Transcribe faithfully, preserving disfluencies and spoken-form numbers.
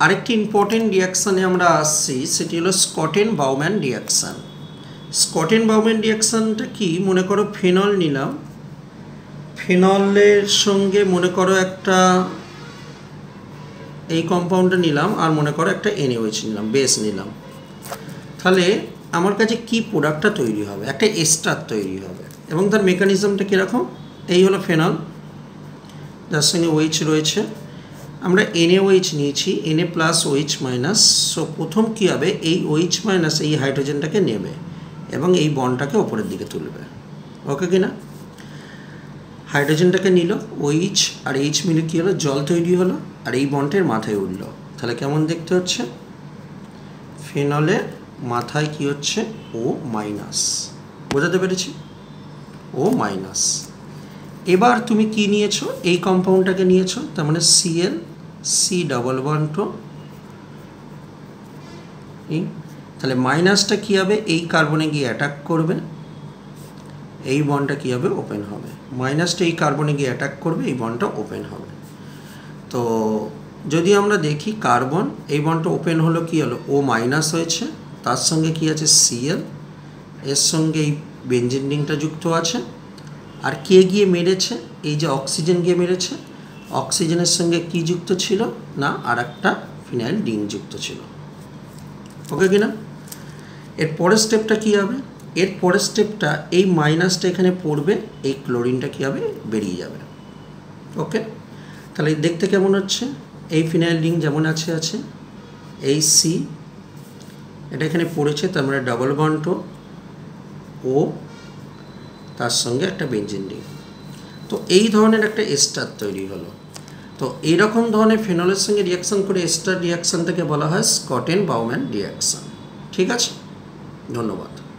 আরেকটি ইম্পর্টেন্ট রিয়াকশানে আমরা আসছি, সেটি হলো Schotten Baumann reaction. Schotten Baumann রিয়াকশানটা কি? মনে করো ফেনল নিলাম, ফেনলের সঙ্গে মনে করো একটা এই কম্পাউন্ডটা নিলাম, আর মনে করো একটা এনএইচ নিলাম, বেস নিলাম। তাহলে আমার কাছে কি প্রোডাক্টটা তৈরি হবে? একটা এস্টার তৈরি হবে। এবং তার মেকানিজমটা কীরকম? এই হলো ফেনল, যার সঙ্গে ওইচ রয়েছে। আমরা এনএ ওইচ নিয়েছি, Na plus OH minus. So প্রথম কী হবে, এই ওইচ মাইনাস এই হাইড্রোজেনটাকে নেবে এবং এই বন্ডটাকে ওপরের দিকে তুলবে। ওকে কি না? হাইড্রোজেনটাকে নিল, ওইচ আর এইচ মিলে কী হলো, জল তৈরি হলো, আর এই বন্ডের মাথায় উঠলো। তাহলে কেমন দেখতে হচ্ছে? ফেনলের মাথায় কি হচ্ছে? O minus. বোঝাতে পেরেছি? O minus. এবার তুমি কি নিয়েছো? এই কম্পাউন্ডটাকে নিয়েছো, তার মানে Cl C double bond two. তাহলে মাইনাসটা কী হবে? এই কার্বনে গিয়ে অ্যাটাক করবে, এই বন্ডটা কী হবে? ওপেন হবে। মাইনাসটা এই কার্বনে গিয়ে অ্যাটাক করবে, এই বন্ডটা ওপেন হবে। তো যদি আমরা দেখি কার্বন, এই বন্ডটা ওপেন হলো, কি হলো? ও মাইনাস হয়েছে, তার সঙ্গে কি আছে? সিএল, এর সঙ্গে এই বেঞ্জিন রিংটা যুক্ত আছে। আর কে গিয়ে মেরেছে? এই যে অক্সিজেন গিয়ে মেরেছে। অক্সিজেনের সঙ্গে কি যুক্ত ছিল না? আর একটা ফিনাইল রিং যুক্ত ছিল। ওকে কিনা? এর পরের স্টেপটা কী হবে? এর পরের স্টেপটা, এই মাইনাসটা এখানে পড়বে, এই ক্লোরিনটা কী হবে? বেরিয়ে যাবে। ওকে, তাহলে দেখতে কেমন হচ্ছে? এই ফিনাইল রিং যেমন আছে আছে, এই সি এটা এখানে পড়েছে, তার মানে ডাবল বন্ড ও, তার সঙ্গে একটা বেঞ্জিন রিং। তো এই ধরনের একটা এস্টার তৈরি হলো। তো এইরকম ধরনের ফেনলের সঙ্গে রিয়াকশান করে এস্টার রিয়াকশানটাকে বলা হয় স্কটেন বাউম্যান রিয়াকশান। ঠিক আছে, ধন্যবাদ।